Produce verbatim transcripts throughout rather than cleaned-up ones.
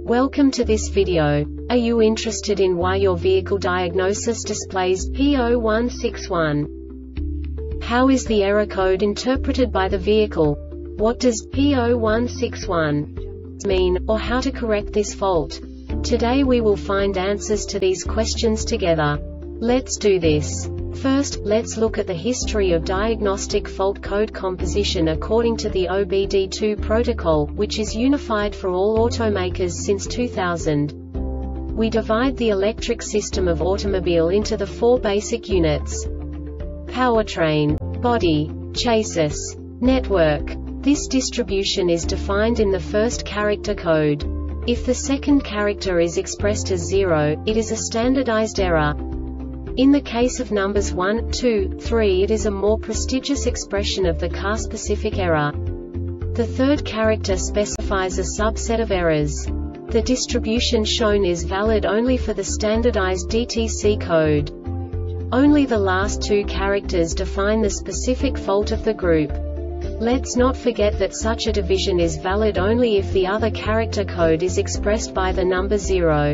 Welcome to this video. Are you interested in why your vehicle diagnosis displays P zero one six one? How is the error code interpreted by the vehicle? What does P zero one six one mean, or how to correct this fault? Today we will find answers to these questions together. Let's do this. First, let's look at the history of diagnostic fault code composition according to the O B D two protocol, which is unified for all automakers since two thousand. We divide the electric system of automobile into the four basic units: powertrain, body, chassis, network. This distribution is defined in the first character code. If the second character is expressed as zero, it is a standardized error. In the case of numbers one, two, three, it is a more prestigious expression of the car-specific error. The third character specifies a subset of errors. The distribution shown is valid only for the standardized D T C code. Only the last two characters define the specific fault of the group. Let's not forget that such a division is valid only if the other character code is expressed by the number zero.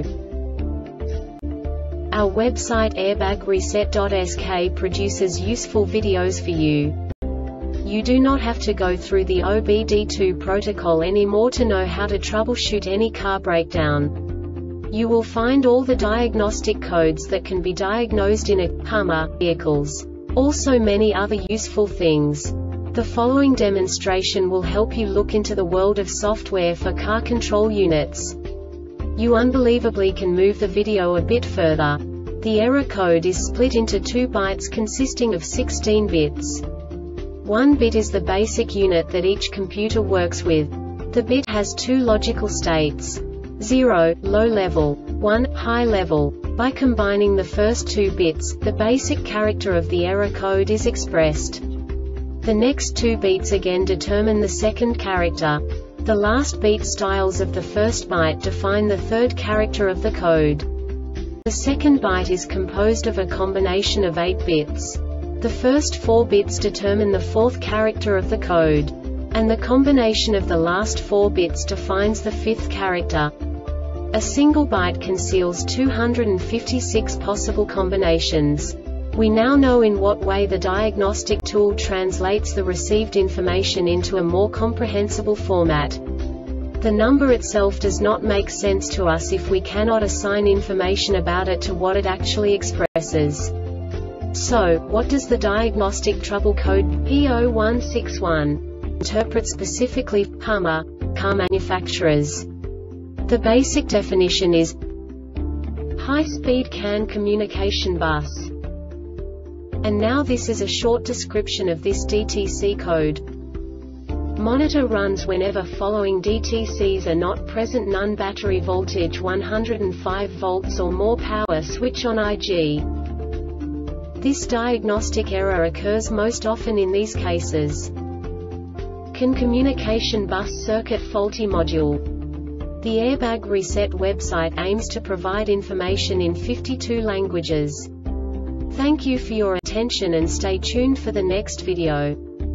Our website airbag reset dot S K produces useful videos for you. You do not have to go through the O B D two protocol anymore to know how to troubleshoot any car breakdown. You will find all the diagnostic codes that can be diagnosed in a Hummer vehicles. Also many other useful things. The following demonstration will help you look into the world of software for car control units. You unbelievably can move the video a bit further. The error code is split into two bytes consisting of sixteen bits. One bit is the basic unit that each computer works with. The bit has two logical states: zero, low level, one, high level. By combining the first two bits, the basic character of the error code is expressed. The next two beats again determine the second character. The last beat styles of the first byte define the third character of the code. The second byte is composed of a combination of eight bits. The first four bits determine the fourth character of the code. And the combination of the last four bits defines the fifth character. A single byte conceals two hundred fifty-six possible combinations. We now know in what way the diagnostic tool translates the received information into a more comprehensible format. The number itself does not make sense to us if we cannot assign information about it to what it actually expresses. So, what does the diagnostic trouble code P zero one six one interpret specifically for Hummer car manufacturers? The basic definition is high-speed C A N communication bus. And now this is a short description of this D T C code. Monitor runs whenever following D T Cs are not present: none, battery voltage one hundred five volts or more, power switch on I G. This diagnostic error occurs most often in these cases: C A N communication bus circuit faulty module. The Airbag Reset website aims to provide information in fifty-two languages. Thank you for your attention and stay tuned for the next video.